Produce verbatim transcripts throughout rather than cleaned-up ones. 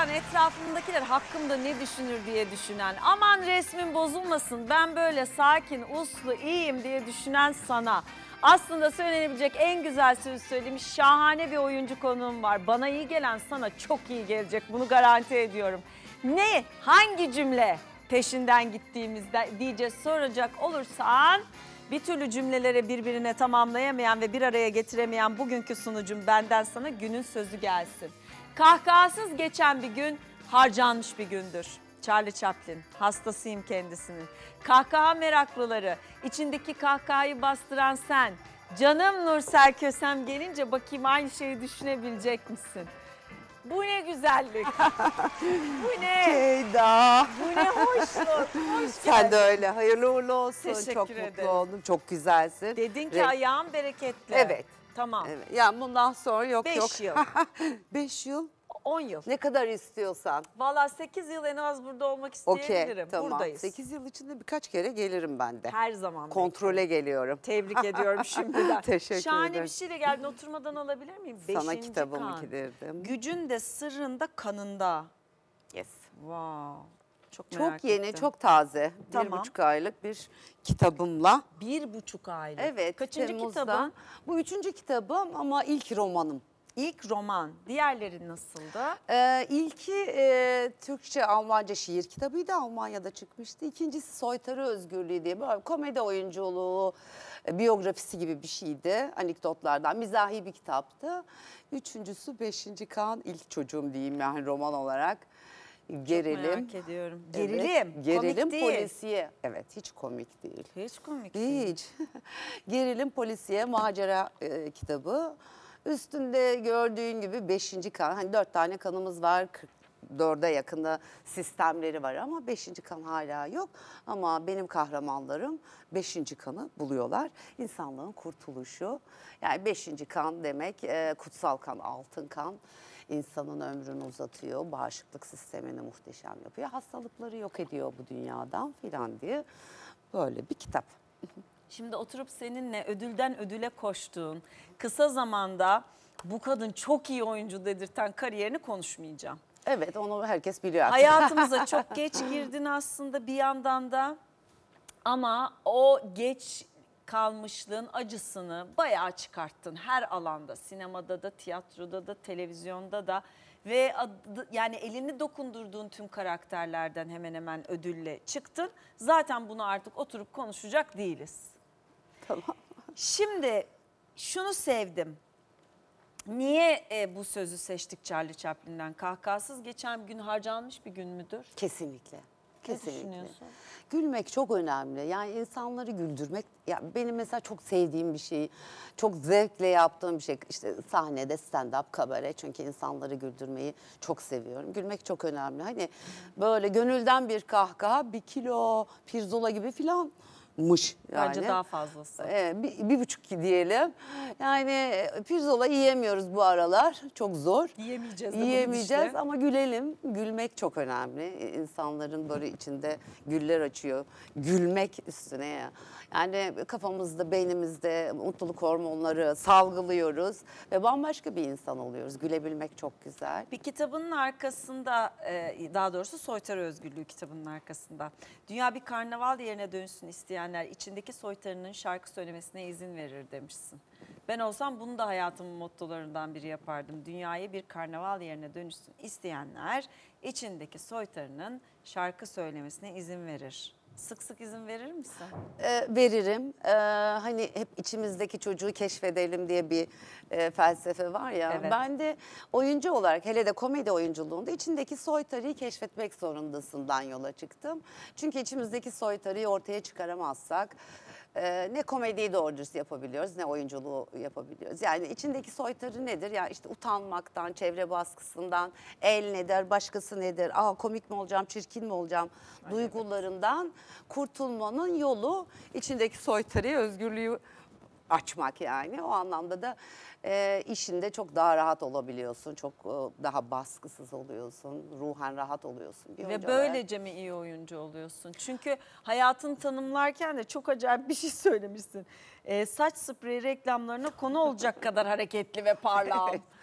an etrafındakiler hakkımda ne düşünür diye düşünen, aman resmin bozulmasın ben böyle sakin, uslu, iyiyim diye düşünen sana aslında söylenebilecek en güzel sözü söylemiş şahane bir oyuncu konuğum var. Bana iyi gelen sana çok iyi gelecek, bunu garanti ediyorum. Ne, hangi cümle peşinden gittiğimizde diye soracak olursan bir türlü cümleleri birbirine tamamlayamayan ve bir araya getiremeyen bugünkü sunucum benden sana günün sözü gelsin. Kahkahasız geçen bir gün harcanmış bir gündür. Charlie Chaplin, hastasıyım kendisinin. Kahkaha meraklıları, içindeki kahkahayı bastıran sen. Canım Nursel Kösem gelince bakayım aynı şeyi düşünebilecek misin? Bu ne güzellik. Bu ne? Ceyda. Bu ne hoşluk. Hoş Sen de öyle. Hayırlı uğurlu olsun. Teşekkür Çok ederim. mutlu oldum. Çok güzelsin. Dedin ki Renk... ayağım bereketli. Evet. Tamam. Evet. Yani bundan sonra yok Beş yok. Beş yıl. Beş yıl. On yıl. Ne kadar istiyorsan. Valla sekiz yıl en az burada olmak Okey, isteyebilirim. tamam. Buradayız. Sekiz yıl içinde birkaç kere gelirim ben de. Her zaman. Kontrole bekliyorum. geliyorum. Tebrik ediyorum şimdiden. Teşekkür Şahane ederim. bir şeyle geldin. Oturmadan alabilir miyim? Sana Beşinci kitabımı kan. kilirdim. Gücün de sırrında kanında. Yes. Wow. Çok merak Çok yeni, ettim. çok taze. Tamam. Bir buçuk aylık bir kitabımla. Bir buçuk aylık. Evet. Kaçıncı Temmuz'da. kitabın? Bu üçüncü kitabım ama ilk romanım. İlk roman. Diğerleri nasıldı? Ee, ilki e, Türkçe, Almanca şiir kitabıydı. Almanya'da çıkmıştı. İkincisi Soytarı Özgürlüğü diye böyle komedi oyunculuğu, e, biyografisi gibi bir şeydi. Anekdotlardan, mizahi bir kitaptı. Üçüncüsü Beşinci Kan, ilk çocuğum diyeyim yani roman olarak. Gerilim. Çok merak ediyorum. Evet, Gerilim. Gerilim komik değil. polisiye. Evet, hiç komik değil. Hiç komik değil. Hiç. Gerilim polisiye macera e, kitabı. Üstünde gördüğün gibi beşinci kan, hani dört tane kanımız var, kırk dörde yakında sistemleri var ama beşinci kan hala yok. Ama benim kahramanlarım beşinci kanı buluyorlar. İnsanlığın kurtuluşu, yani beşinci kan demek e, kutsal kan, altın kan. İnsanın ömrünü uzatıyor, bağışıklık sistemini muhteşem yapıyor, hastalıkları yok ediyor bu dünyadan filan diye böyle bir kitap. Şimdi oturup seninle ödülden ödüle koştuğun, kısa zamanda bu kadın çok iyi oyuncu dedirten kariyerini konuşmayacağım. Evet, onu herkes biliyor artık. Hayatımıza çok geç girdin aslında bir yandan da ama o geç kalmışlığın acısını bayağı çıkarttın her alanda. Sinemada da, tiyatroda da, televizyonda da ve adı, yani elini dokundurduğun tüm karakterlerden hemen hemen ödülle çıktın. Zaten bunu artık oturup konuşacak değiliz. Tamam. Şimdi şunu sevdim. Niye e, bu sözü seçtik Charlie Chaplin'den? Kahkahasız geçen gün harcanmış bir gün müdür? Kesinlikle. Kesinlikle. düşünüyorsun? Gülmek çok önemli. Yani insanları güldürmek, ya benim mesela çok sevdiğim bir şey, çok zevkle yaptığım bir şey. İşte sahnede stand-up, kabare, çünkü insanları güldürmeyi çok seviyorum. Gülmek çok önemli. Hani böyle gönülden bir kahkaha, bir kilo pirzola gibi filan. Mış yani. Bence daha fazlası. Ee, bir, bir buçuk diyelim. Yani pirzola yiyemiyoruz bu aralar. Çok zor. Yiyemeyeceğiz de Yiyemeyeceğiz işte. ama gülelim. Gülmek çok önemli. İnsanların böyle içinde güller açıyor. Gülmek üstüne ya. Yani kafamızda, beynimizde mutluluk hormonları salgılıyoruz ve bambaşka bir insan oluyoruz. Gülebilmek çok güzel. Bir kitabının arkasında, daha doğrusu Soytarı Özgürlüğü kitabının arkasında, dünya bir karnaval yerine dönüşsün isteyenler içindeki soytarının şarkı söylemesine izin verir demişsin. Ben olsam bunu da hayatımın mottolarından biri yapardım. Dünyayı bir karnaval yerine dönüşsün isteyenler içindeki soytarının şarkı söylemesine izin verir. Sık sık izin verir misin? Ee, veririm. Ee, hani hep içimizdeki çocuğu keşfedelim diye bir e, felsefe var ya. Evet. Ben de oyuncu olarak, hele de komedi oyunculuğunda içindeki soytarıyı keşfetmek zorundasından yola çıktım. Çünkü içimizdeki soytarıyı ortaya çıkaramazsak e, ne komediyi doğru dürüst yapabiliyoruz ne oyunculuğu yapabiliyoruz. Yani içindeki soytarı nedir? Ya işte utanmaktan, çevre baskısından, el ne der, başkası ne der, aa komik mi olacağım, çirkin mi olacağım Ay, duygularından kurtulmanın yolu içindeki soytarıyı, özgürlüğü açmak yani. O anlamda da e, işinde çok daha rahat olabiliyorsun. Çok e, daha baskısız oluyorsun. Ruhen rahat oluyorsun. Bir Ve oyuncu böylece mi iyi oyuncu oluyorsun? Çünkü hayatını tanımlarken de çok acayip bir şey söylemişsin. E, saç spreyi reklamlarına konu olacak kadar hareketli ve parlağım.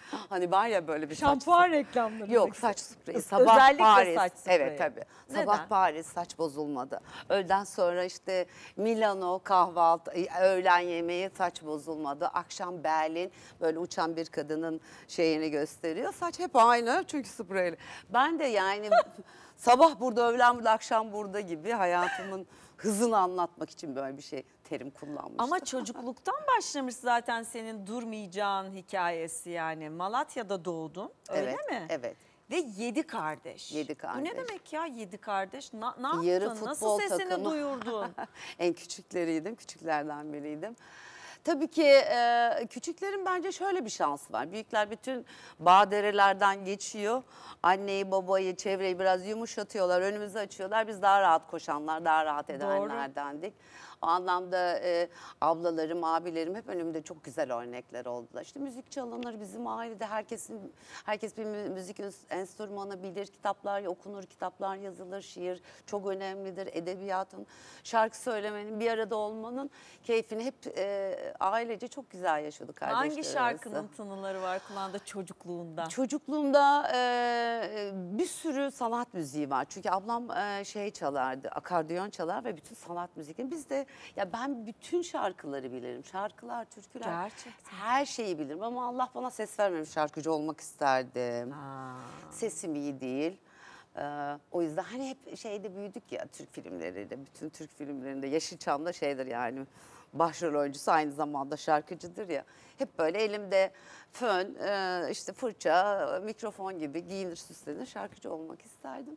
Hani var ya böyle bir saç Şampuan reklamları. Yok, saç spreyi. Sabah Özellikle Paris. saç spreyi. Evet tabii. Neden? Sabah Paris, saç bozulmadı. Öğleden sonra işte Milano kahvaltı, öğlen yemeği, saç bozulmadı. Akşam Berlin, böyle uçan bir kadının şeyini gösteriyor. Saç hep aynı çünkü spreyli. Ben de yani sabah burada, öğlen burada, akşam burada gibi hayatımın hızını anlatmak için böyle bir şey terim kullanmıştım. Ama çocukluktan başlamış zaten senin durmayacağın hikayesi yani. Malatya'da doğdun, öyle Evet, mi? evet. Ve yedi kardeş. Yedi Bu ne kardeş. demek ya yedi kardeş? Na, ne yaptın? Yarı Nasıl futbol sesini takımı. duyurdun? En küçükleriydim, küçüklerden biriydim. Tabii ki e, küçüklerin bence şöyle bir şansı var. Büyükler bütün badirelerden geçiyor. Anneyi, babayı, çevreyi biraz yumuşatıyorlar, önümüzü açıyorlar. Biz daha rahat koşanlar, daha rahat edenlerdendik. O anlamda e, ablalarım, abilerim hep önümde çok güzel örnekler oldular. İşte müzik çalınır bizim ailede, herkesin herkes bir mü- müzik enstrümanı bilir, kitaplar okunur, kitaplar yazılır, şiir çok önemlidir, edebiyatın, şarkı söylemenin, bir arada olmanın keyfini hep e, ailece çok güzel yaşıyorduk kardeşler Hangi şarkının arası. tınıları var kulağında çocukluğunda? Çocukluğumda e, bir sürü sanat müziği var. Çünkü ablam e, şey çalardı, akordeon çalar ve bütün sanat müziğini. Biz de, ya ben bütün şarkıları bilirim. Şarkılar, türküler, Gerçekten. her şeyi bilirim. Ama Allah bana ses vermemiş, şarkıcı olmak isterdim. Aa. Sesim iyi değil. Ee, o yüzden hani hep şeyde büyüdük ya, Türk filmleriyle, bütün Türk filmlerinde Yeşilçam'da şeydir yani, başrol oyuncusu aynı zamanda şarkıcıdır ya. Hep böyle elimde fön, e, işte fırça, mikrofon gibi giyinir süslenir şarkıcı olmak isterdim.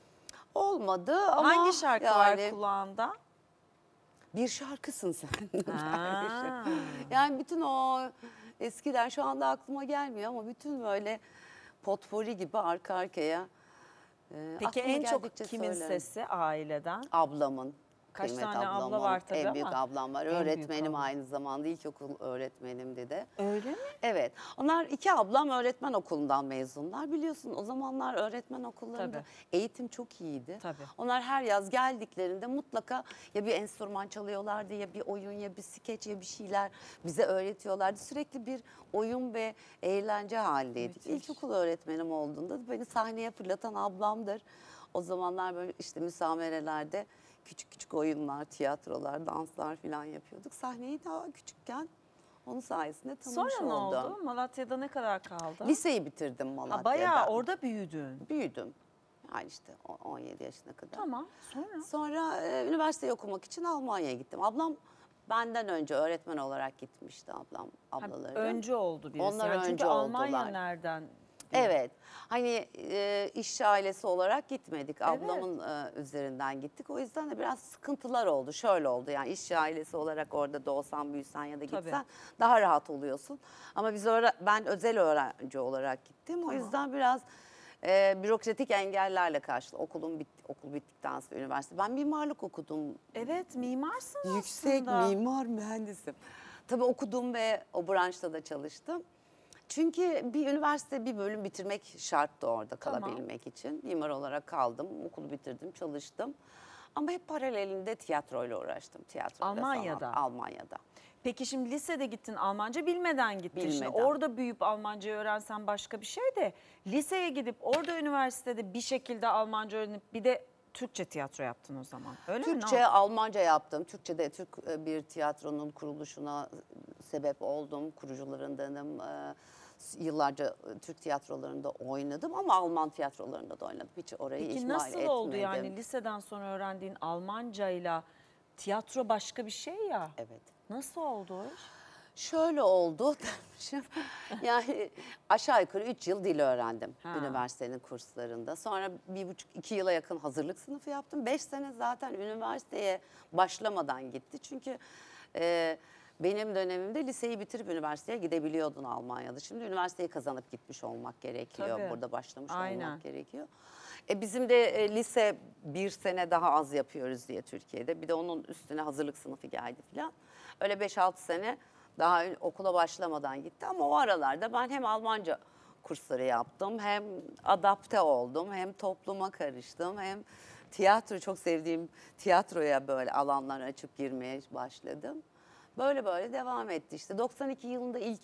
Olmadı ama Hangi şarkı yani, var kulağında? bir şarkısın sen. Ha. Yani bütün o eskiden, şu anda aklıma gelmiyor ama bütün böyle potpori gibi arka arkaya. e, Peki aklıma en çok geldikçe kimin söylerim. sesi aileden? Ablamın. Kaç Kıymet tane abla ablamın, var tabii en büyük ama ablam var. en büyük Öğretmenim, abla. aynı zamanda ilkokul öğretmenimdi de. Öyle mi? Evet. Onlar iki ablam öğretmen okulundan mezunlar. Biliyorsun o zamanlar öğretmen okullarında Tabii. eğitim çok iyiydi. Tabii. Onlar her yaz geldiklerinde mutlaka ya bir enstrüman çalıyorlardı, ya bir oyun, ya bir skeç, ya bir şeyler bize öğretiyorlardı. Sürekli bir oyun ve eğlence halindeydik. Müthiş. İlkokul öğretmenim olduğunda beni sahneye fırlatan ablamdır. O zamanlar böyle işte müsamerelerde küçük küçük oyunlar, tiyatrolar, danslar falan yapıyorduk. Sahneyi daha küçükken onun sayesinde tanımış Sonra ne oldum. oldu? Malatya'da ne kadar kaldı? Liseyi bitirdim Malatya'da. Ha, bayağı orada büyüdün. Büyüdüm. Yani işte on yedi yaşına kadar. Tamam. Sonra? Sonra e, üniversiteyi okumak için Almanya'ya gittim. Ablam benden önce öğretmen olarak gitmişti, ablam, Ha, ablaları. önce oldu birisi. Onlar Yani çünkü önce Almanya oldular. nereden? Evet. Hani e, işçi ailesi olarak gitmedik. Ablamın e, üzerinden gittik. O yüzden de biraz sıkıntılar oldu. Şöyle oldu yani, işçi ailesi olarak orada doğsan, büyüsen ya da Tabii. gitsen daha rahat oluyorsun. Ama biz öğre- ben özel öğrenci olarak gittim. O yüzden biraz e, bürokratik engellerle karşı okulum bitti, okul bittikten sonra üniversite. Ben mimarlık okudum. Evet, mimarsın Yüksek aslında. mimar mühendisim. Tabii okudum ve o branşta da çalıştım. Çünkü bir üniversite, bir bölüm bitirmek şarttı orada Tamam. kalabilmek için. Mimar olarak kaldım, okulu bitirdim, çalıştım. Ama hep paralelinde tiyatroyla uğraştım. Tiyatroyla, Almanya'da? sanat, Almanya'da. Peki şimdi lisede gittin, Almanca bilmeden gittin. Şimdi Bilmeden. orada büyüyüp Almancayı öğrensen başka bir şey de liseye gidip orada üniversitede bir şekilde Almanca öğrenip bir de Türkçe tiyatro yaptın o zaman. Öyle mi? Türkçe, Ne oldu? Almanca yaptım. Türkçe'de Türk bir tiyatronun kuruluşuna sebep oldum. Kurucularındanım. Ee, Yıllarca Türk tiyatrolarında oynadım ama Alman tiyatrolarında da oynadım. Hiç orayı Peki ihmal nasıl etmedim. oldu yani liseden sonra öğrendiğin Almancayla tiyatro başka bir şey ya. Evet. Nasıl oldu o iş? Şöyle oldu demişim. Yani aşağı yukarı üç yıl dil öğrendim Ha. üniversitenin kurslarında. Sonra bir buçuk iki yıla yakın hazırlık sınıfı yaptım. Beş sene zaten üniversiteye başlamadan gitti. Çünkü e, benim dönemimde liseyi bitirip üniversiteye gidebiliyordun Almanya'da. Şimdi üniversiteyi kazanıp gitmiş olmak gerekiyor. Tabii. Burada başlamış Aynen. olmak gerekiyor. E bizim de e, lise bir sene daha az yapıyoruz diye Türkiye'de. Bir de onun üstüne hazırlık sınıfı geldi falan. Öyle beş altı sene daha okula başlamadan gitti ama o aralarda ben hem Almanca kursları yaptım, hem adapte oldum, hem topluma karıştım, hem tiyatro, çok sevdiğim tiyatroya böyle alanlar açıp girmeye başladım. Böyle böyle devam etti işte. doksan iki yılında ilk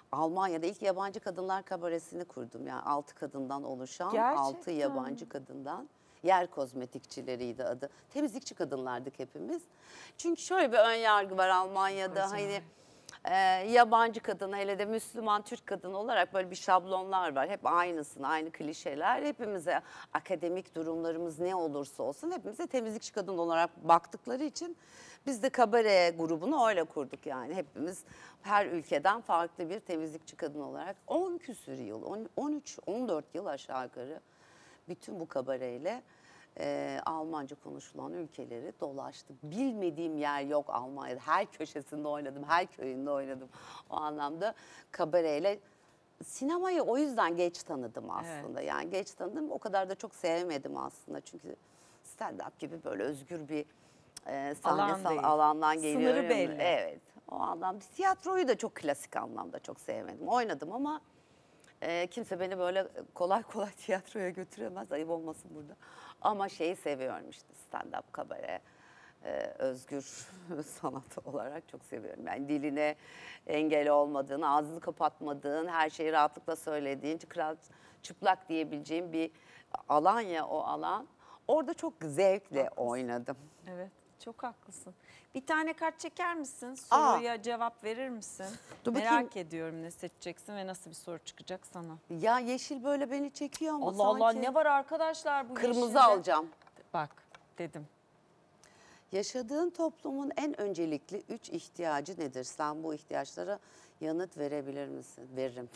Almanya'da ilk yabancı kadınlar kabaresini kurdum. Yani altı kadından oluşan, Gerçekten altı yabancı kadından. Yer kozmetikçileriydi adı. Temizlikçi kadınlardık hepimiz. Çünkü şöyle bir ön yargı var Almanya'da. Çok acayip. Hani e, yabancı kadın, hele de Müslüman Türk kadın olarak böyle bir şablonlar var. Hep aynısın, aynı klişeler. Hepimize akademik durumlarımız ne olursa olsun hepimize temizlikçi kadın olarak baktıkları için biz de kabare grubunu öyle kurduk yani. Hepimiz her ülkeden farklı bir temizlikçi kadın olarak on küsür yıl, on üç on dört yıl aşağı yukarı bütün bu kabareyle e, Almanca konuşulan ülkeleri dolaştım. Bilmediğim yer yok Almanya'da. Her köşesinde oynadım, her köyünde oynadım. O anlamda kabareyle sinemayı o yüzden geç tanıdım aslında. Evet. Yani geç tanıdım, o kadar da çok sevmedim aslında. Çünkü stand-up gibi böyle özgür bir e, sahnesel Alan alandan geliyorum. Sınırı belli. Evet. O anlamda tiyatroyu da çok klasik anlamda çok sevmedim. Oynadım ama e, kimse beni böyle kolay kolay tiyatroya götüremez. Ayıp olmasın burada. Ama şeyi seviyorum işte, stand-up, kabare, e, özgür sanat olarak çok seviyorum. Yani diline engel olmadığın, ağzını kapatmadığın, her şeyi rahatlıkla söylediğin, çıplak, çıplak diyebileceğim bir alan ya o alan. Orada çok zevkle Haklısın. oynadım. Evet, çok haklısın. Bir tane kart çeker misin? Aa. Soruya cevap verir misin? Dur Merak bakayım. ediyorum ne seçeceksin ve nasıl bir soru çıkacak sana. Ya yeşil böyle beni çekiyor ama Allah sanki Allah, ne var arkadaşlar bu kırmızı yeşilde? alacağım. Bak dedim. Yaşadığın toplumun en öncelikli üç ihtiyacı nedir? Sen bu ihtiyaçlara yanıt verebilir misin? Veririm.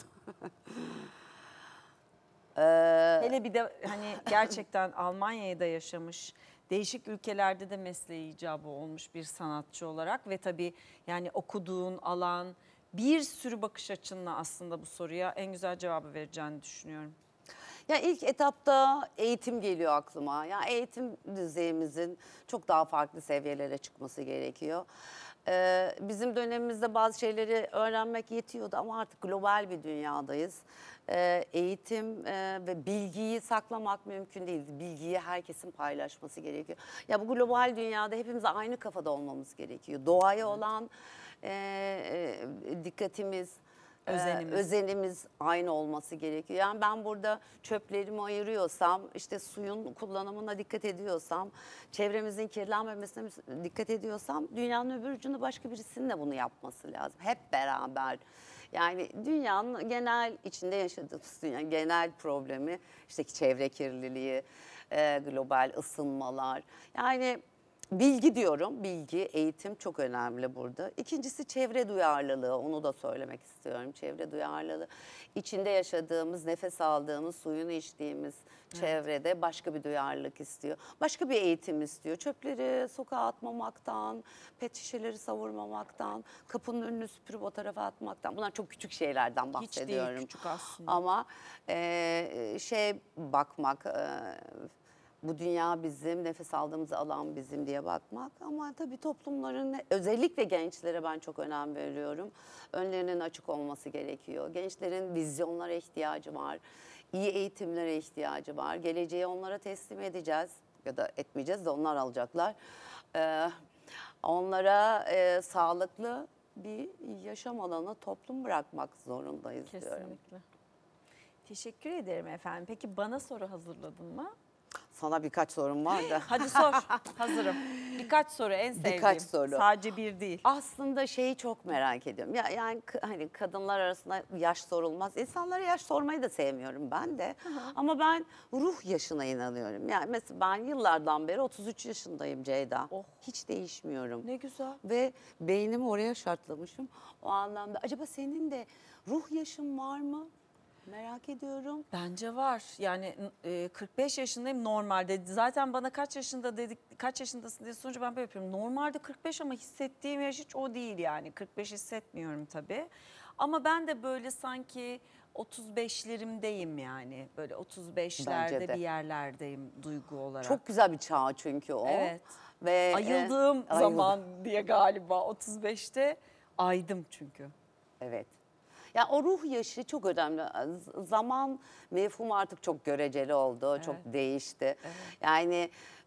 ee, Hele bir de hani gerçekten Almanya'da yaşamış, değişik ülkelerde de mesleği icabı olmuş bir sanatçı olarak ve tabii yani okuduğun alan, bir sürü bakış açınla aslında bu soruya en güzel cevabı vereceğini düşünüyorum. Ya ilk etapta eğitim geliyor aklıma. Ya eğitim düzeyimizin çok daha farklı seviyelere çıkması gerekiyor. Ee, bizim dönemimizde bazı şeyleri öğrenmek yetiyordu ama artık global bir dünyadayız. Ee, eğitim e, ve bilgiyi saklamak mümkün değil. Bilgiyi herkesin paylaşması gerekiyor. Ya bu global dünyada hepimiz aynı kafada olmamız gerekiyor. Doğaya olan e, e, dikkatimiz, Özenimiz. Ee, özenimiz aynı olması gerekiyor. Yani ben burada çöplerimi ayırıyorsam, işte suyun kullanımına dikkat ediyorsam, çevremizin kirlenmemesine dikkat ediyorsam, dünyanın öbür ucunda başka birisinin de bunu yapması lazım. Hep beraber. Yani dünyanın genel içinde yaşadığımız dünya genel problemi işte çevre kirliliği, e, global ısınmalar. Yani bilgi diyorum, bilgi, eğitim çok önemli burada. İkincisi çevre duyarlılığı, onu da söylemek istiyorum. Çevre duyarlılığı, içinde yaşadığımız, nefes aldığımız, suyunu içtiğimiz çevrede başka bir duyarlılık istiyor. Başka bir eğitim istiyor. Çöpleri sokağa atmamaktan, pet şişeleri savurmamaktan, kapının önünü süpürüp o tarafa atmaktan. Bunlar çok küçük şeylerden bahsediyorum. Hiç değil, küçük aslında. Ama e, şey bakmak... E, bu dünya bizim, nefes aldığımız alan bizim diye bakmak. Ama tabii toplumların, özellikle gençlere ben çok önem veriyorum. Önlerinin açık olması gerekiyor. Gençlerin vizyonlara ihtiyacı var. İyi eğitimlere ihtiyacı var. Geleceği onlara teslim edeceğiz ya da etmeyeceğiz de onlar alacaklar. Ee, onlara e, sağlıklı bir yaşam alanı, toplum bırakmak zorundayız diyorum. Kesinlikle. Teşekkür ederim efendim. Peki bana soru hazırladın mı? Sana birkaç sorum var da. Hadi sor. Hazırım. Birkaç soru en sevdiğim. Birkaç soru. Sadece bir değil. Aslında şeyi çok merak ediyorum. Ya yani k- hani kadınlar arasında yaş sorulmaz. İnsanlara yaş sormayı da sevmiyorum ben de. Ama ben ruh yaşına inanıyorum. Yani mesela ben yıllardan beri otuz üç yaşındayım Ceyda. Oh. Hiç değişmiyorum. Ne güzel. Ve beynimi oraya şartlamışım. O anlamda acaba senin de ruh yaşın var mı? Merak ediyorum. Bence var. Yani e, kırk beş yaşındayım normalde. Zaten bana kaç yaşında dedik, kaç yaşındasın diye sorunca ben böyle yapıyorum. Normalde kırk beş ama hissettiğim yaş hiç o değil yani. kırk beş hissetmiyorum tabii. Ama ben de böyle sanki otuz beşlerimdeyim yani. Böyle otuz beşlerde de. bir yerlerdeyim duygu olarak. Çok güzel bir çağ çünkü o. Evet. Ve Ayıldığım e, zaman diye galiba otuz beşte aydım çünkü. Evet. Ya o ruh yaşı çok önemli. Z- Zaman mefhumu artık çok göreceli oldu, çok değişti. Yani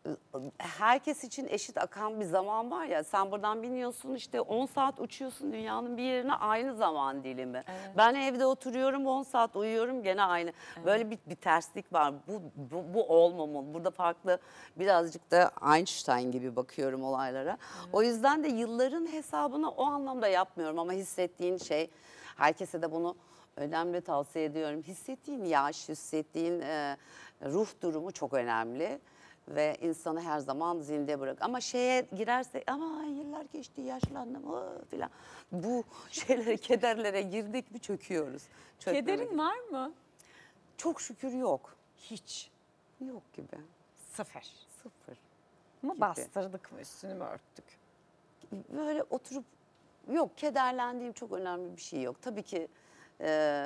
herkes için eşit akan bir zaman var ya, sen buradan biniyorsun işte on saat uçuyorsun dünyanın bir yerine, aynı zaman dilimi. Evet. Ben evde oturuyorum on saat uyuyorum gene aynı. Evet. Böyle bir, bir terslik var. Bu, bu, bu olmamalı. Burada farklı, birazcık da Einstein gibi bakıyorum olaylara. Evet. O yüzden de yılların hesabını o anlamda yapmıyorum ama hissettiğin şey, herkese de bunu önemli tavsiye ediyorum. Hissettiğin yaş, hissettiğin e, ruh durumu çok önemli ve insanı her zaman zinde bırak. Ama şeye girerse, ama yıllar geçti, yaşlandım filan. Bu şeylere, kederlere girdik mi çöküyoruz. Çökmeme Kederin gibi. var mı? Çok şükür yok. Hiç. Yok gibi. Sıfır. Sıfır. Mı Gibi. bastırdık mı, üstünü mü örttük? Böyle oturup, yok, kederlendiğim çok önemli bir şey yok. Tabii ki e,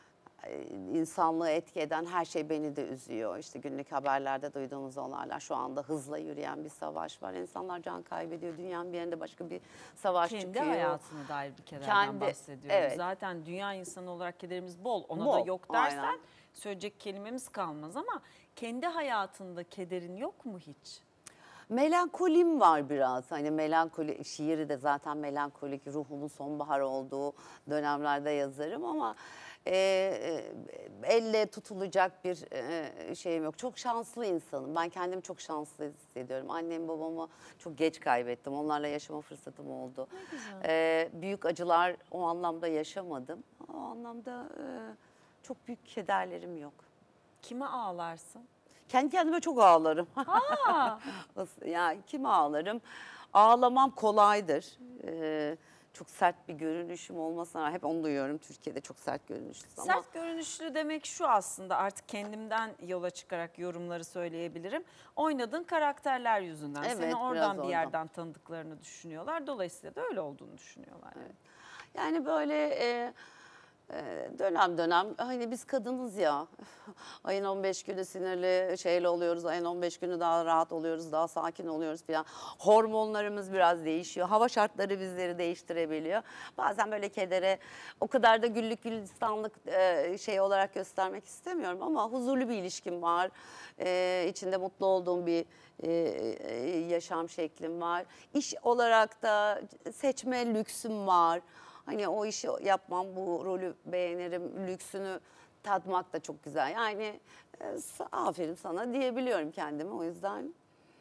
insanlığı etki eden her şey beni de üzüyor. İşte günlük haberlerde duyduğumuz olaylar, şu anda hızla yürüyen bir savaş var. İnsanlar can kaybediyor. Dünyanın bir yerinde başka bir savaş Kendi çıkıyor. hayatına dair bir kederden Kendi- bahsediyoruz. evet. Zaten dünya insanı olarak kederimiz bol. Ona da Bol, yok dersen aynen. söyleyecek kelimemiz kalmaz ama kendi hayatında kederin yok mu hiç? Melankolim var biraz. Hani melankoli, şiiri de zaten melankolik, ruhumun sonbahar olduğu dönemlerde yazarım ama e, e, elle tutulacak bir e, şeyim yok. Çok şanslı insanım. Ben kendimi çok şanslı hissediyorum. Annemi babamı çok geç kaybettim. Onlarla yaşama fırsatım oldu. Ne güzel. E, büyük acılar o anlamda yaşamadım. O anlamda e, çok büyük kederlerim yok. Kime ağlarsın? Kendi kendime çok ağlarım. Aa, Ya kime ağlarım? Ağlamam kolaydır. Ee, çok sert bir görünüşüm olmasına rağmen hep onu duyuyorum. Türkiye'de çok sert görünüşlüyüz ama sert görünüşlü demek şu aslında, artık kendimden yola çıkarak yorumları söyleyebilirim. Oynadığın karakterler yüzünden. Evet, Seni biraz oradan bir oradan. yerden tanıdıklarını düşünüyorlar. Dolayısıyla da öyle olduğunu düşünüyorlar. Evet. Yani böyle e, e, dönem dönem, hani biz kadınız ya, ayın on beş günü sinirli şeyle oluyoruz, ayın on beş günü daha rahat oluyoruz, daha sakin oluyoruz falan. Hormonlarımız biraz değişiyor, hava şartları bizleri değiştirebiliyor. Bazen böyle kedere o kadar da güllük gülistanlık e, şey olarak göstermek istemiyorum ama huzurlu bir ilişkim var. E, içinde mutlu olduğum bir e, e, yaşam şeklim var. İş olarak da seçme lüksüm var. Hani o işi yapmam, bu rolü beğenirim, lüksünü tatmak da çok güzel. Yani e, aferin sana diyebiliyorum kendime. O yüzden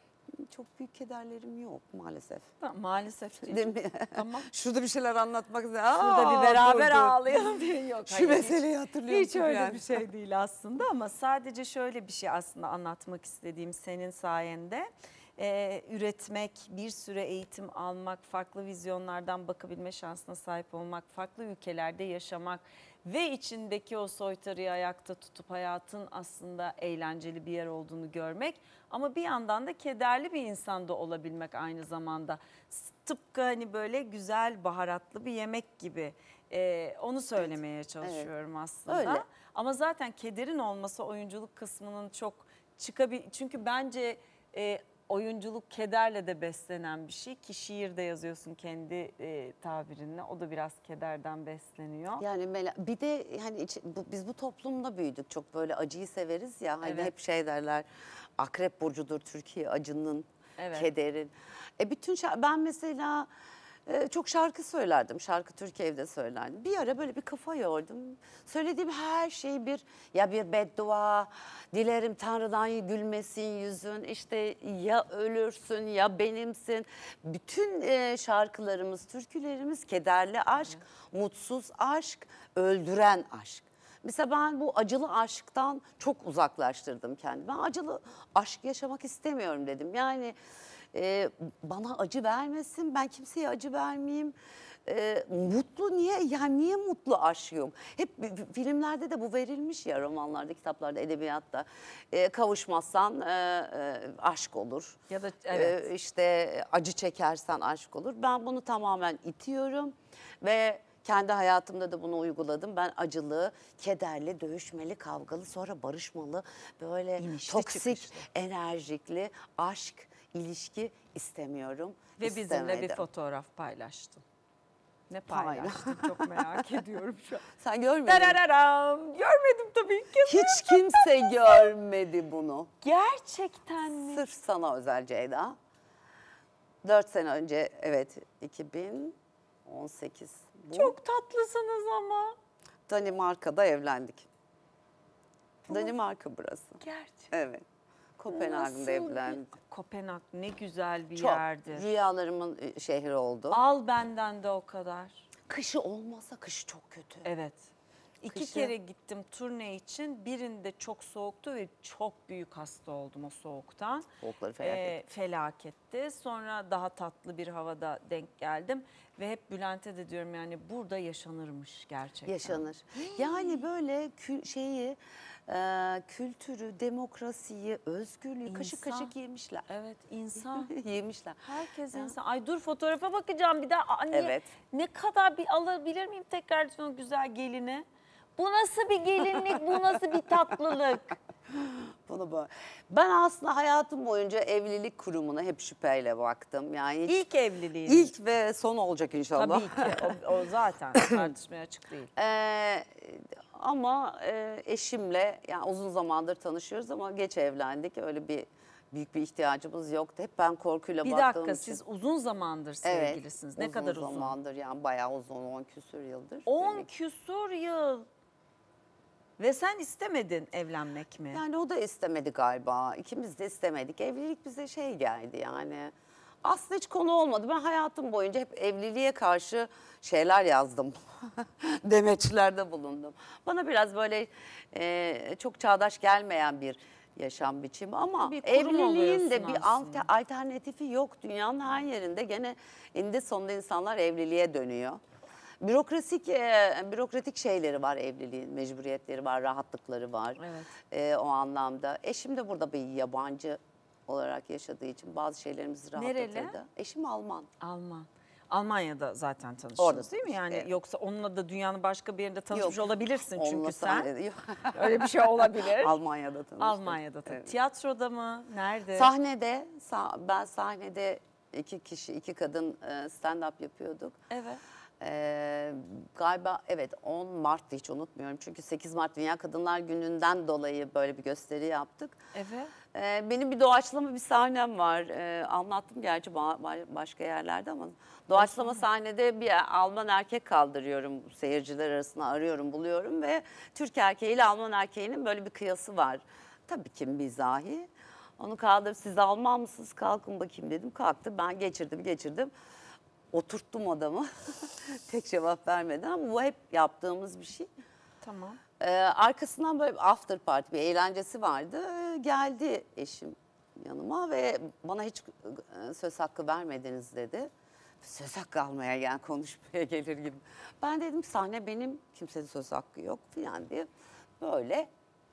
çok büyük kederlerim yok maalesef. Tamam, maalesef değil. Değil mi? Tamam. Şurada bir şeyler anlatmak üzere. Şurada bir beraber ağlayalım diye yok. Şu Hayır, hiç- meseleyi hatırlıyor Hiç musun öyle yani? bir şey değil aslında ama sadece şöyle bir şey aslında anlatmak istediğim senin sayende. Ee, üretmek, bir süre eğitim almak, farklı vizyonlardan bakabilme şansına sahip olmak, farklı ülkelerde yaşamak ve içindeki o soytarıyı ayakta tutup hayatın aslında eğlenceli bir yer olduğunu görmek ama bir yandan da kederli bir insan da olabilmek aynı zamanda. Tıpkı hani böyle güzel baharatlı bir yemek gibi. Ee, onu söylemeye çalışıyorum aslında. Öyle. Ama zaten kederin olması oyunculuk kısmının çok çıkabil... Çünkü bence e, oyunculuk kederle de beslenen bir şey ki şiir de yazıyorsun kendi e, tabirinle. O da biraz kederden besleniyor. Yani mela- bir de hani iç- bu, biz bu toplumda büyüdük, çok böyle acıyı severiz ya. Hani Evet. hep şey derler, Akrep burcudur Türkiye, acının, Evet. kederin. E bütün şa- ben mesela e, çok şarkı söylerdim. Şarkı Türkiye'de söylerdim. Bir ara böyle bir kafa yordum. Söylediğim her şey bir, ya bir beddua, dilerim Tanrı'dan gülmesin yüzün, işte ya ölürsün ya benimsin. Bütün e, şarkılarımız, türkülerimiz kederli aşk, mutsuz aşk, öldüren aşk. Mesela ben bu acılı aşktan çok uzaklaştırdım kendimi. Ben acılı aşk yaşamak istemiyorum dedim. Yani e, bana acı vermesin, ben kimseye acı vermeyeyim. E, mutlu niye? Yani niye mutlu aşk yok? Hep filmlerde de bu verilmiş ya, romanlarda, kitaplarda, edebiyatta. E, kavuşmazsan e, e, aşk olur. Ya da evet. E, işte acı çekersen aşk olur. Ben bunu tamamen itiyorum ve kendi hayatımda da bunu uyguladım. Ben acılı, kederli, dövüşmeli, kavgalı, sonra barışmalı, böyle İnişli toksik, çıkışlı. enerjikli aşk, ilişki istemiyorum. Ve bizimle bir istemedim. fotoğraf paylaştın. Ne paylaştın? Çok merak ediyorum şu an. Sen görmedin. Darararam. Görmedim tabii ki. Hiç kimse görmedi bunu. Gerçekten mi? Sırf sana özel Ceyda. Dört sene önce, evet, iki bin on sekiz. Bu. Çok tatlısınız ama. Danimarka'da evlendik. Danimarka burası. Gerçekten. Evet. Kopenhag'da Nasıl evlendik. bir- Kopenhag ne güzel bir Çok. yerdir. Rüyalarımın şehri oldu. Al benden de o kadar. Kışı olmasa kışı çok kötü. Evet. İki Kışı- kere gittim turne için. Birinde çok soğuktu ve çok büyük hasta oldum o soğuktan. Soğukları felaket. Ee, felaketti. Sonra daha tatlı bir havada denk geldim. Ve hep Bülent'e de diyorum yani burada yaşanırmış gerçekten. Yaşanır. Yani böyle kü- şeyi, e, kültürü, demokrasiyi, özgürlüğü kaşık İnsan. kaşık yemişler. Evet insan. Yemişler. Herkes insan. Ay dur fotoğrafa bakacağım bir daha. Aa, niye- Evet. Ne kadar bir alabilir miyim tekrar lütfen o güzel gelini? Bu nasıl bir gelinlik, bu nasıl bir tatlılık? Bunu böyle. Ben aslında hayatım boyunca evlilik kurumuna hep şüpheyle baktım. Yani hiç- İlk evliliğin. ilk ve son olacak inşallah. Tabii ki o, o zaten tartışmaya açık değil. Ee, ama e, eşimle yani uzun zamandır tanışıyoruz ama geç evlendik. Öyle bir büyük bir ihtiyacımız yoktu. Hep ben korkuyla Bir baktığım dakika için. siz uzun zamandır Evet, sevgilisiniz. Ne kadar uzun? zamandır yani bayağı uzun, on küsür yıldır. on Evlilik. küsur yıl. Ve sen istemedin evlenmek mi? Yani o da istemedi galiba. İkimiz de istemedik. Evlilik bize şey geldi yani. Aslında hiç konu olmadı. Ben hayatım boyunca hep evliliğe karşı şeyler yazdım. Demeçlerde bulundum. Bana biraz böyle e, çok çağdaş gelmeyen bir yaşam biçimi ama Bir kurum evliliğin de oluyorsun bir aslında. alter- alternatifi yok. Dünyanın her yerinde gene eninde sonunda insanlar evliliğe dönüyor. Bürokratik e, bürokratik şeyleri var evliliğin, mecburiyetleri var, rahatlıkları var. Evet. E, o anlamda. Eşim de burada bir yabancı olarak yaşadığı için bazı şeylerimizi Nereli? rahatlatırdı. Eşim Alman. Alman. Almanya'da zaten tanıştınız Orada değil mi? Yani tanıştık, evet. yoksa onunla da dünyanın başka bir yerinde tanışmış Yok, olabilirsin çünkü Onunla sen. sahnede- yok. Öyle bir şey olabilir. Almanya'da tanıştık. Almanya'da tabii. Evet. Tiyatroda mı? Nerede? Sahnede, sa- ben sahnede iki kişi, iki kadın e, stand-up yapıyorduk. Evet. Ee, galiba evet on Mart'tı, hiç unutmuyorum. Çünkü sekiz Mart Dünya Kadınlar Günü'nden dolayı böyle bir gösteri yaptık. Evet. Ee, benim bir doğaçlama bir sahnem var. Ee, anlattım gerçi ba- ba- başka yerlerde ama doğaçlama sahnede bir Alman erkek kaldırıyorum. Seyirciler arasında arıyorum, buluyorum ve Türk erkeğiyle Alman erkeğinin böyle bir kıyası var. Tabii ki mizahi. Onu kaldırıp siz Alman mısınız, kalkın bakayım dedim. Kalktı, ben geçirdim geçirdim. Oturttum adamı. Tek cevap vermeden ama bu hep yaptığımız bir şey. Tamam. Ee, arkasından böyle bir after party, bir eğlencesi vardı. Ee, geldi eşim yanıma ve bana hiç e, söz hakkı vermediniz dedi. Söz hakkı almaya yani konuşmaya gelir gibi. Ben dedim sahne benim, kimsenin söz hakkı yok falan diye. Böyle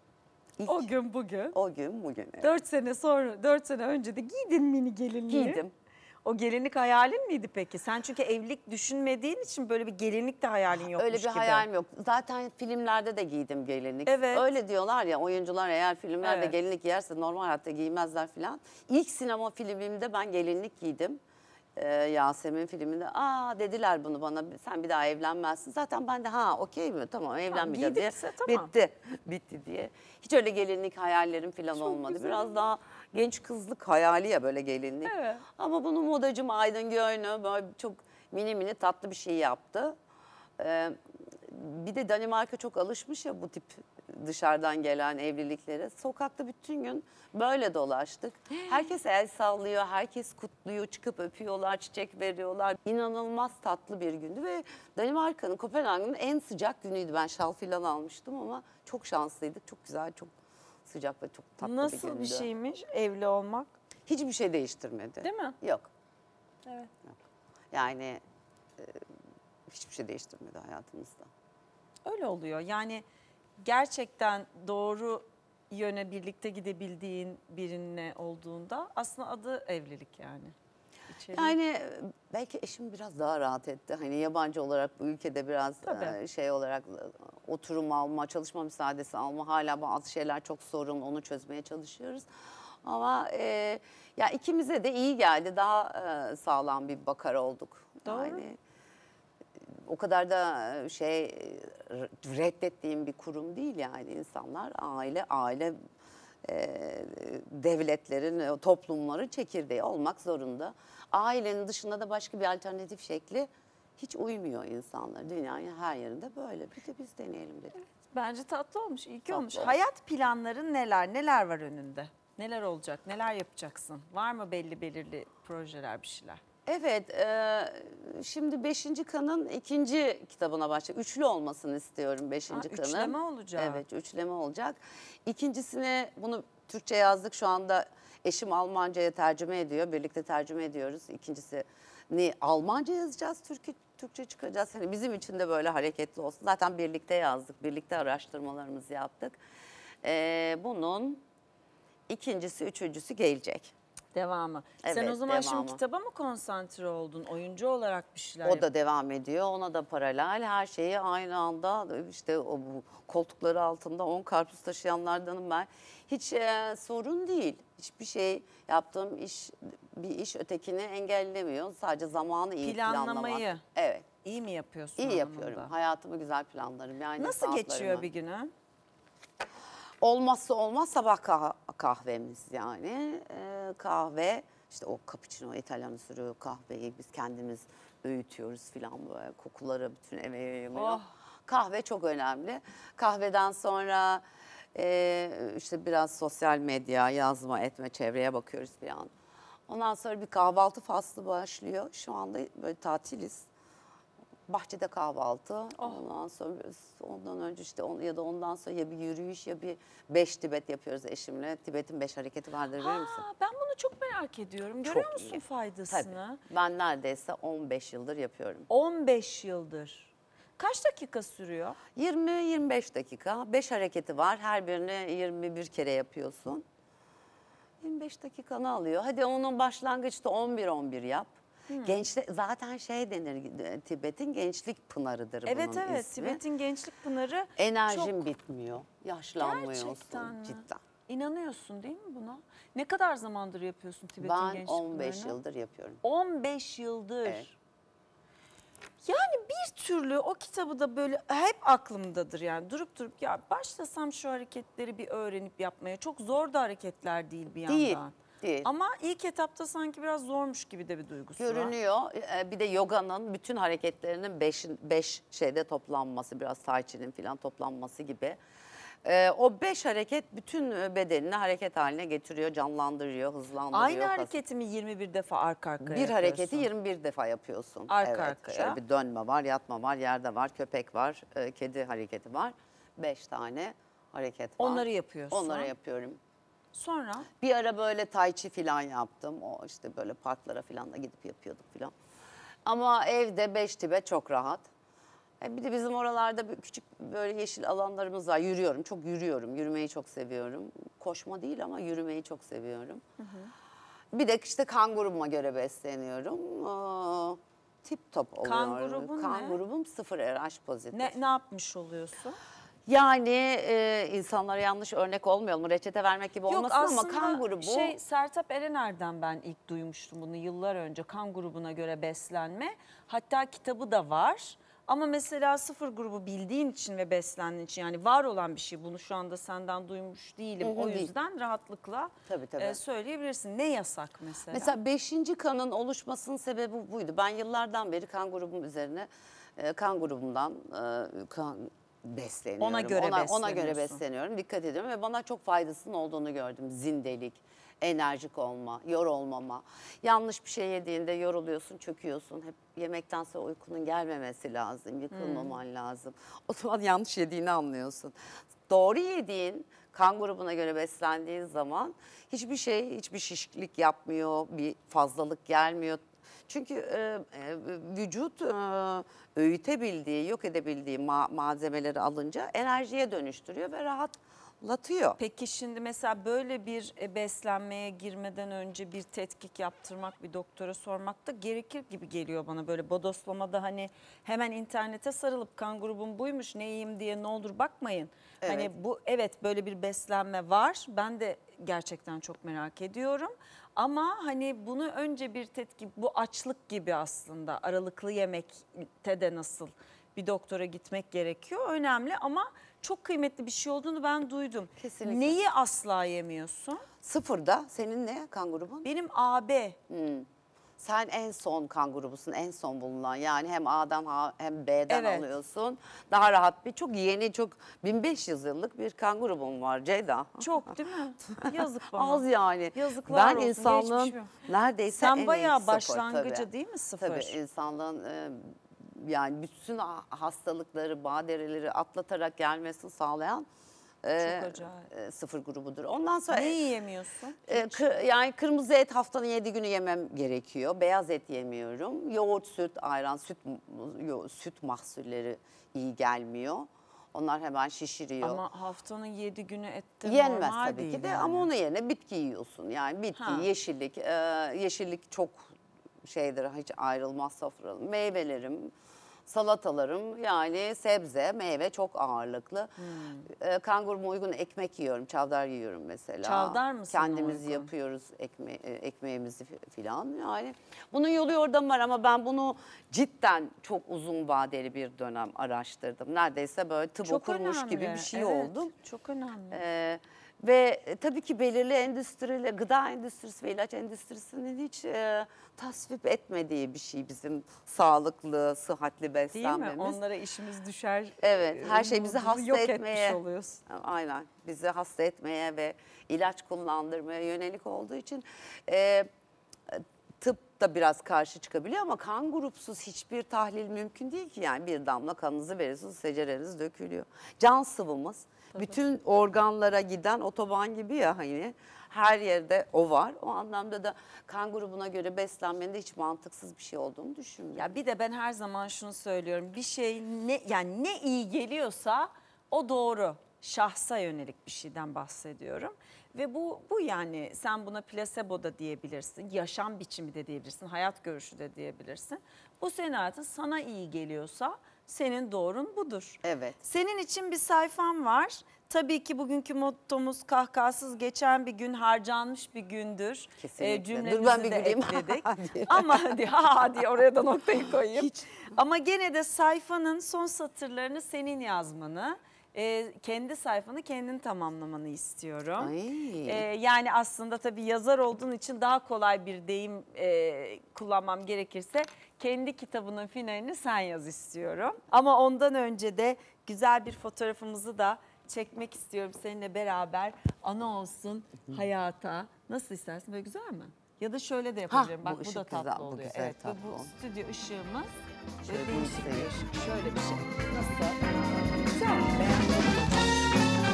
ilk, O gün bugün. o gün bugün. evet. Dört sene sonra, dört sene önce de giydin mini gelinliği. Giydim. O gelinlik hayalin miydi peki? Sen çünkü evlilik düşünmediğin için böyle bir gelinlik de hayalin yokmuş Öyle bir gibi. hayalim yok. Zaten filmlerde de giydim gelinlik. Evet. Öyle diyorlar ya, oyuncular eğer filmlerde Evet. gelinlik giyerse normal hayatta giymezler falan. İlk sinema filmimde ben gelinlik giydim. Ee, Yasemin filminde. Aa dediler bunu bana, sen bir daha evlenmezsin. Zaten ben de ha okey mi, tamam evlenmeyeceğim diye. giydikse tamam. Bitti. Bitti diye. Hiç öyle gelinlik hayallerim falan Çok olmadı. güzel. Biraz daha genç kızlık hayali ya böyle gelinlik. Evet. Ama bunu modacım Aydın Göynü böyle çok mini mini tatlı bir şey yaptı. Ee, bir de Danimarka çok alışmış ya bu tip dışarıdan gelen evliliklere. Sokakta bütün gün böyle dolaştık. Herkes el sallıyor, herkes kutluyor, çıkıp öpüyorlar, çiçek veriyorlar. İnanılmaz tatlı bir gündü ve Danimarka'nın, Kopenhag'ın en sıcak günüydü. Ben şal falan almıştım ama çok şanslıydık. Çok güzel, çok sıcak ve çok tatlı bir Nasıl gündü. bir şeymiş evli olmak? Hiçbir şey değiştirmedi. Değil mi? Yok. Evet. Yani e, hiçbir şey değiştirmedi hayatımızda. Öyle oluyor. Yani gerçekten doğru yöne birlikte gidebildiğin birinle olduğunda aslında adı evlilik yani. İçeri- Yani e, belki eşim biraz daha rahat etti. Hani yabancı olarak bu ülkede biraz Tabii. e, şey olarak e, oturum alma, çalışma müsaadesi alma, hala bazı şeyler çok sorun, onu çözmeye çalışıyoruz. Ama e, ya ikimize de iyi geldi. Daha e, sağlam bir bakar olduk. Doğru. Yani o kadar da e, şey e, reddettiğim bir kurum değil yani insanlar aile aile e, devletlerin e, toplumları çekirdeği olmak zorunda. Ailenin dışında da başka bir alternatif şekli hiç uymuyor insanlar. Dünyanın her yerinde böyle. Bir de biz deneyelim dedik. Bence tatlı olmuş, iyi ki Tatlı olmuş. olmuş. Hayat planların neler? Neler var önünde? Neler olacak? Neler yapacaksın? Var mı belli belirli projeler, bir şeyler? Evet, e, şimdi Beşinci Kan'ın ikinci kitabına başlayacak. Üçlü olmasını istiyorum Beşinci Ha, Kan'ın. üçleme olacak. Evet, üçleme olacak. İkincisini bunu Türkçe yazdık. Şu anda eşim Almanca'ya tercüme ediyor. Birlikte tercüme ediyoruz. İkincisini Almanca yazacağız, Türkçe, Türkçe çıkacağız. Hani bizim için de böyle hareketli olsun. Zaten birlikte yazdık, birlikte araştırmalarımızı yaptık. E, bunun ikincisi, üçüncüsü gelecek. Devamı. Sen Evet, o zaman devamı. şimdi kitaba mı konsantre oldun? Oyuncu olarak bir şeyler O yap- da devam ediyor. Ona da paralel her şeyi aynı anda işte o bu koltukları altında on karpuz taşıyanlardanım ben. Hiç e, sorun değil. Hiçbir şey yaptığım iş bir iş ötekini engellemiyor. Sadece zamanı iyi Planlamayı. planlamak. Evet. İyi mi yapıyorsun? İyi anlamında? yapıyorum. Hayatımı güzel planlarım. Yani Nasıl geçiyor saatlerimi. bir günü? Olmazsa olmaz sabah kah- kahvemiz yani. Ee, kahve işte o cappuccino İtalyan usulü kahveyi biz kendimiz öğütüyoruz filan böyle kokuları bütün eve yayılıyor. Oh. Kahve çok önemli. Kahveden sonra e, işte biraz sosyal medya yazma etme çevreye bakıyoruz filan. Ondan sonra bir kahvaltı faslı başlıyor. Şu anda böyle tatiliz. Bahçede kahvaltı. Ondan sonra ondan önce işte on, ya da ondan sonra ya bir yürüyüş ya bir beş Tibet yapıyoruz eşimle. Tibet'in beş hareketi vardır bilir misin? Ha, ben bunu çok merak ediyorum. Görüyor Çok musun iyi. faydasını? Tabii. Ben neredeyse on beş yıldır yapıyorum. on beş yıldır. Kaç dakika sürüyor? yirmi yirmi beş dakika. beş hareketi var. Her birini yirmi bir kere yapıyorsun. yirmi beş dakikanı alıyor. Hadi onun başlangıçta on bir on bir yap. Hmm. Gençlik zaten şey denir Tibet'in gençlik pınarıdır Evet bunun evet, ismi. Tibet'in Gençlik Pınarı. Enerjin çok... bitmiyor. Yaşlanmıyorsun Gerçekten mi? cidden. İnanıyorsun değil mi buna? Ne kadar zamandır yapıyorsun Tibet'in Ben Gençlik on beş Pınarı'nı? yıldır yapıyorum. on beş yıldır. Evet. Yani bir türlü o kitabı da böyle hep aklımdadır yani durup durup ya başlasam şu hareketleri bir öğrenip yapmaya. Çok zor da hareketler değil bir Değil, yandan. değil. Ama ilk etapta sanki biraz zormuş gibi de bir duygusu var. Görünüyor. Ee, Bir de yoga'nın bütün hareketlerinin beş, beş şeyde toplanması, biraz tai chi'nin falan toplanması gibi. Ee, o beş hareket bütün bedenini hareket haline getiriyor, canlandırıyor, hızlandırıyor. Aynı kas- hareketi mi yirmi bir defa arka arkaya Bir yapıyorsun? hareketi yirmi bir defa yapıyorsun. Arka evet. arkaya. Şöyle bir dönme var, yatma var, yerde var, köpek var, e, kedi hareketi var. Beş tane hareket var. Onları yapıyorsun. Onları yapıyorum. Sonra Bir ara böyle tai chi falan yaptım. O işte böyle parklara falan da gidip yapıyorduk falan. Ama evde beş Tibet çok rahat. E bir de bizim oralarda bir küçük böyle yeşil alanlarımız var. Yürüyorum, çok yürüyorum. Yürümeyi çok seviyorum. Koşma değil ama yürümeyi çok seviyorum. Bir de işte kan grubuma göre besleniyorum. Aa, tip top oluyor. Kan grubun Kan ne? grubum sıfır R H pozitif. ne, ne yapmış oluyorsun? Yani e, insanlara yanlış örnek olmayalım. Reçete vermek gibi olmasın ama kan grubu... şey Sertab Erener'den ben ilk duymuştum bunu yıllar önce, kan grubuna göre beslenme. Hatta kitabı da var. Ama mesela sıfır grubu bildiğin için ve beslendiğin için, yani var olan bir şey, bunu şu anda senden duymuş değilim. Hı hı, o değil. yüzden rahatlıkla Tabii, tabii. e, söyleyebilirsin. Ne yasak mesela? Mesela beşinci kanın oluşmasının sebebi buydu. Ben yıllardan beri kan grubum üzerine, e, kan grubumdan e, kan besleniyorum. Ona göre ona, ona göre besleniyorsun. besleniyorum. Dikkat ediyorum ve bana çok faydasının olduğunu gördüm. Zindelik, enerjik olma, yorulmama. Yanlış bir şey yediğinde yoruluyorsun, çöküyorsun. Hep yemekten sonra uykunun gelmemesi lazım, yıkılmaman lazım. O zaman yanlış yediğini anlıyorsun. Doğru yediğin, kan grubuna göre beslendiğin zaman hiçbir şey, hiçbir şişlik yapmıyor, bir fazlalık gelmiyor. Çünkü e, e, vücut e, öğütebildiği, yok edebildiği ma- malzemeleri alınca enerjiye dönüştürüyor ve rahatlatıyor. Peki şimdi mesela böyle bir e, beslenmeye girmeden önce bir tetkik yaptırmak, bir doktora sormak da gerekir gibi geliyor bana. Böyle bodoslama hani hemen internete sarılıp kan grubum buymuş ne yiyeyim diye ne olur bakmayın. Evet. Hani bu evet, böyle bir beslenme var. Ben de gerçekten çok merak ediyorum. Ama hani bunu önce bir tetkik, bu açlık gibi aslında aralıklı yemekte de nasıl bir doktora gitmek gerekiyor önemli ama çok kıymetli bir şey olduğunu ben duydum. Kesinlikle. Neyi asla yemiyorsun? Sıfırda. Senin ne kan grubun? Benim A B. Hmm. Sen en son kan grubusun, en son bulunan. Yani hem A'dan A- hem B'den Evet. alıyorsun. Daha rahat bir, çok yeni, çok bin beş yüz yıllık bir kan grubun var Ceyda. Çok değil mi? Yazık bana. Az yani. Yazıklar Ben olsun, insanlığın geçmiş mi? neredeyse en Sen iyi bayağı sıfır başlangıcı tabii. değil mi sıfır? Tabii insanlığın e, yani bütün ha- hastalıkları, badireleri atlatarak gelmesini sağlayan e, Çok acayip. e, sıfır grubudur. Ondan sonra Ne yiyemiyorsun? e, kı- yani kırmızı et haftanın yedi günü yemem gerekiyor. Beyaz et yemiyorum. Yoğurt, süt, ayran, süt yo- süt mahsulleri iyi gelmiyor. Onlar hemen şişiriyor. Ama haftanın yedi günü ette Yenmez normal tabii değil ki de yani. ama onun yerine bitki yiyorsun. Yani bitki, Ha. yeşillik, e, yeşillik çok şeydir, hiç ayrılmaz sofralarım. Meyvelerim, salatalarım, yani sebze, meyve çok ağırlıklı. Hmm. E, kan grubuma uygun ekmek yiyorum, çavdar yiyorum mesela. Çavdar mı sana Kendimiz uygun? yapıyoruz ekme e, ekmeğimizi fi- filan yani. Bunun yolu yordamı var ama ben bunu cidden çok uzun vadeli bir dönem araştırdım. Neredeyse böyle tıp Çok okurmuş önemli. gibi bir şey Evet, oldum. çok önemli. Ee, ve e, tabii ki belirli endüstriler, gıda endüstrisi ve ilaç endüstrisinin hiç e, tasvip etmediği bir şey bizim sağlıklı, sıhhatli Değil beslenmemiz. mi? Onlara işimiz düşer. Evet, her şey bizi umudunu hasta yok etmeye, etmiş oluyorsun. aynen, bizi hasta etmeye ve ilaç kullandırmaya yönelik olduğu için e, tıp da biraz karşı çıkabiliyor ama kan grupsuz hiçbir tahlil mümkün değil ki. Yani bir damla kanınızı verirsiniz, secereniz dökülüyor. Can sıvımız bütün organlara giden otoban gibi ya, hani her yerde o var. O anlamda da kan grubuna göre beslenmenin de hiç mantıksız bir şey olduğunu düşünmüyorum. Ya bir de ben her zaman şunu söylüyorum. Bir şey ne yani ne iyi geliyorsa o doğru. Şahsa yönelik bir şeyden bahsediyorum. Ve bu bu yani sen buna plasebo da diyebilirsin, yaşam biçimi de diyebilirsin, hayat görüşü de diyebilirsin. Bu senin hayatın, sana iyi geliyorsa senin doğrun budur. Evet. Senin için bir sayfam var. Tabii ki bugünkü mottomuz kahkahasız geçen bir gün, harcanmış bir gündür. Kesinlikle. cümlemizi Dur ben bir de güleyim. ekledik. Hadi. Ama hadi ha diye oraya da noktayı koyayım. Ama gene de sayfanın son satırlarını senin yazmanı, e, kendi sayfanı kendin tamamlamanı istiyorum. Ay. E, yani aslında tabii yazar olduğun için daha kolay bir deyim e, kullanmam gerekirse kendi kitabının finalini sen yaz istiyorum. Ama ondan önce de güzel bir fotoğrafımızı da çekmek istiyorum seninle beraber. Ana olsun hayata. Nasıl istersin? Böyle güzel mi? Ya da şöyle de yapabilirim. Ha, Bak bu bu, ışık da tatlı güzel, bu oluyor. güzel, Evet, ve tatlı bu oldu. stüdyo ışığımız Şöyle ve bunu değişik bir seveyim. ışık. Şöyle bir şey. Nasıl? Güzel mi? Beğendin mi?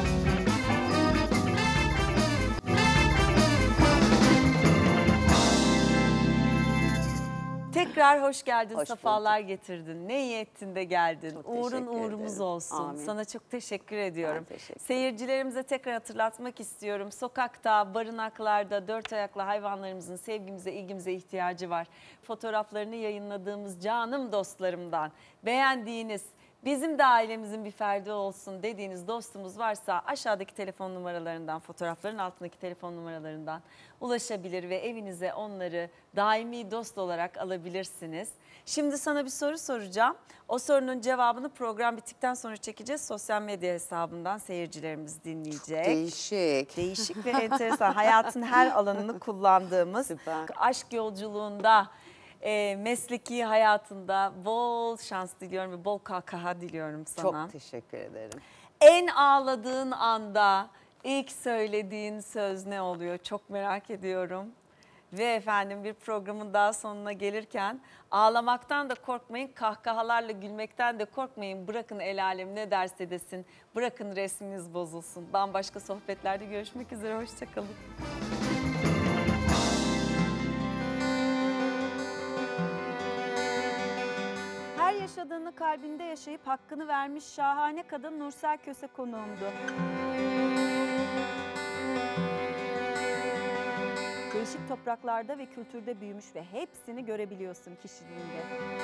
Tekrar hoş geldin, Hoş sefalar getirdin. Ne iyi ettin de geldin. Çok Uğrun teşekkür uğrumuz ederim. olsun. Amin. Sana çok teşekkür ediyorum. Ben teşekkür ederim. Seyircilerimize tekrar hatırlatmak istiyorum. Sokakta, barınaklarda dört ayaklı hayvanlarımızın sevgimize, ilgimize ihtiyacı var. Fotoğraflarını yayınladığımız canım dostlarımdan beğendiğiniz, bizim de ailemizin bir ferdi olsun dediğiniz dostumuz varsa aşağıdaki telefon numaralarından, fotoğrafların altındaki telefon numaralarından ulaşabilir ve evinize onları daimi dost olarak alabilirsiniz. Şimdi sana bir soru soracağım. O sorunun cevabını program bittikten sonra çekeceğiz. Sosyal medya hesabından seyircilerimiz dinleyecek. Değişik. Değişik ve enteresan. Hayatın her alanını kullandığımız, Süper. aşk yolculuğunda, e, mesleki hayatında bol şans diliyorum ve bol kahkaha diliyorum sana. Çok teşekkür ederim. En ağladığın anda ilk söylediğin söz ne oluyor? Çok merak ediyorum. Ve efendim bir programın daha sonuna gelirken ağlamaktan da korkmayın, kahkahalarla gülmekten de korkmayın. Bırakın el alem ne derse desin, bırakın resminiz bozulsun. Bambaşka sohbetlerde görüşmek üzere, hoşçakalın. Her yaşadığını kalbinde yaşayıp hakkını vermiş şahane kadın Nursel Köse konuğumdu. Değişik topraklarda ve kültürde büyümüş ve hepsini görebiliyorsun kişiliğinde.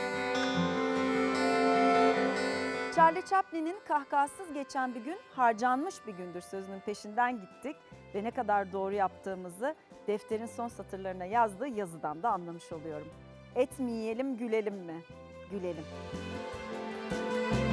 Charlie Chaplin'in kahkahasız geçen bir gün harcanmış bir gündür sözünün peşinden gittik ve ne kadar doğru yaptığımızı Defterin son satırlarına yazdığı yazıdan da anlamış oluyorum. Et mi yiyelim, gülelim mi? Gülelim.